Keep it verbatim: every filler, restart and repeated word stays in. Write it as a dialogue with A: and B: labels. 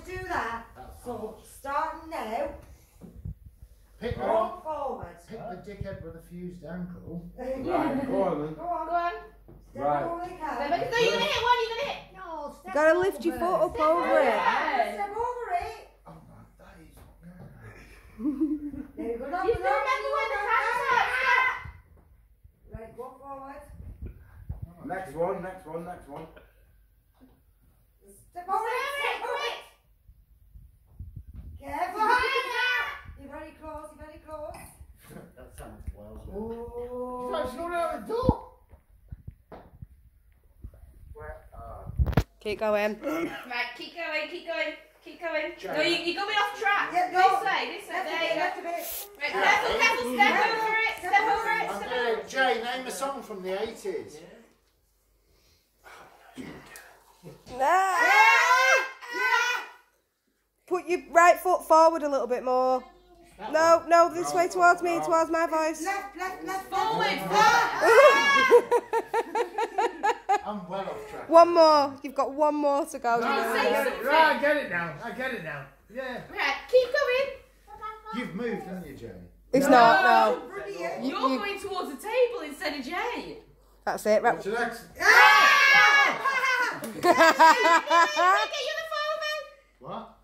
A: do that.
B: That's
A: So
B: hard.
A: starting now.
B: Pick the,
A: Walk forward.
B: pick the dickhead with a fused ankle.
C: Right, go on then.
A: Go on.
D: Go on.
A: Step
C: Right.
A: over the car.
D: No, you're gonna hit one, you're gonna hit.
A: No, step
E: Gotta
A: over
E: lift your foot up
A: Step
E: over it.
D: Yeah.
A: Step over it.
B: Oh my days.
A: There you go.
D: You
A: Up
D: still
A: and up,
D: remember when the
A: up,
D: camera
A: up,
D: starts?
A: up. Right, go forward.
C: Next one, next one, next one.
A: Step over it. Step over it. Careful. You're very close. You're very close.
B: That sounds well.
A: Oh.
B: She's not out the door.
E: Keep going.
D: Right, keep going, keep going, keep going.
B: Jane.
D: No, you, you're going off track.
A: Yeah,
D: This
A: go.
D: way, this way.
A: Left a
D: There
A: bit,
D: you go.
A: left a bit.
D: Right, careful, careful. Step over it. Step over it.
B: I'm
D: Step
B: doing
D: over it.
B: Jay, name a song from the eighties.
E: Ah! Put your right foot forward a little bit more. No, no, this way towards me, towards my voice.
A: Left, left, left.
D: Forward.
B: I'm well off track.
E: One more. You've got one more to go.
D: Don't
B: I
D: say
B: get it.
D: something.
B: Right, I get it now. I get it now. Yeah.
D: Right, keep going.
B: You've moved, haven't you, Jay?
E: It's not, no.
A: Brilliant.
D: You're
E: you-
D: going towards the table instead of Jay.
E: That's it. Right.
B: What's the next?
D: Get you the phone then.
B: What?